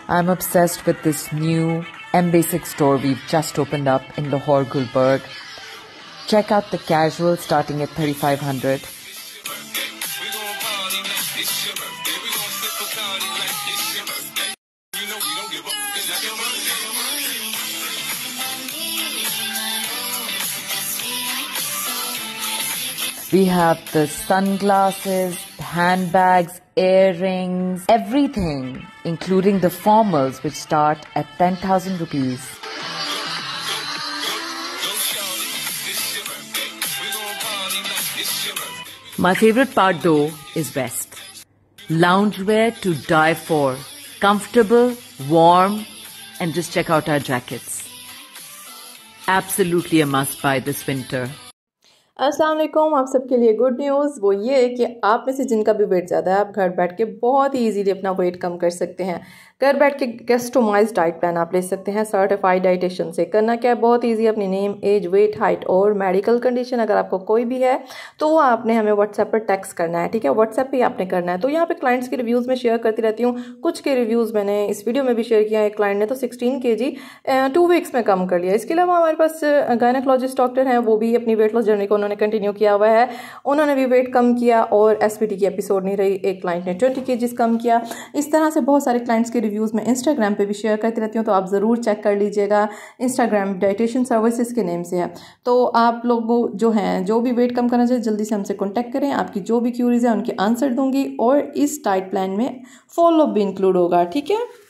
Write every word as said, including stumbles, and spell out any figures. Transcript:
I'm obsessed with this new M Basic store we've just opened up in Lahore, Gulberg. Check out the casual starting at thirty-five hundred. We have the sunglasses, handbags, earrings, everything, including the formals which start at ten thousand rupees. My favorite part though is vest. Loungewear to die for. Comfortable, warm, and just check out our jackets. Absolutely a must buy this winter. अस्सलाम वालेकुम। आप सबके लिए good news वो ये है कि आप में से जिनका भी वेट ज़्यादा है आप घर बैठ के बहुत ही इजीली अपना वेट कम कर सकते हैं। घर बैठ के कस्टमाइज्ड डाइट प्लान आप ले सकते हैं सर्टिफाइड डाइटिशियन से। करना क्या है, बहुत इजी। अपनी नेम, एज, वेट, हाइट और मेडिकल कंडीशन अगर आपको कोई भी है तो वो आपने हमें व्हाट्सएप पर टेक्स्ट करना है, ठीक है। व्हाट्सएप पे आपने करना है। तो यहाँ पे क्लाइंट्स के रिव्यूज़ में शेयर करती रहती हूँ। कुछ के रिव्यूज़ मैंने इस वीडियो में भी शेयर किया है। एक क्लाइंट ने तो सिक्सटीन के जी टू वीक्स में कम कर लिया। इसके अलावा हमारे पास गायनेकोलॉजिस्ट डॉक्टर हैं, वो भी अपनी वेट लॉस जर्नी को उन्होंने कंटिन्यू किया हुआ है। उन्होंने भी वेट कम किया और एसपीटी की एपिसोड नहीं रही। एक क्लाइंट ने ट्वेंटी केजीज कम किया। इस तरह से बहुत सारे क्लाइंट्स के रिव्यूज़ में इंस्टाग्राम पे भी शेयर करती रहती हूँ, तो आप ज़रूर चेक कर लीजिएगा। इंस्टाग्राम डाइटिशियन सर्विसेज के नेम से है। तो आप लोग जो हैं, जो भी वेट कम करना चाहिए, जल्दी से हमसे कॉन्टैक्ट करें। आपकी जो भी क्यूरीज है उनके आंसर दूंगी और इस डाइट प्लान में फॉलो अप भी इंक्लूड होगा, ठीक है।